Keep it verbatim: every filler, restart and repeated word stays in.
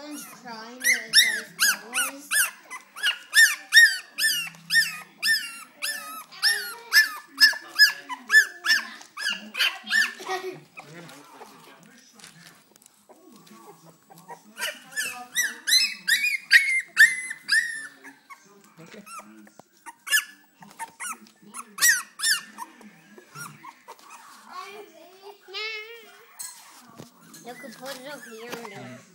Someone's crying with those colors. Okay. You could put it up here and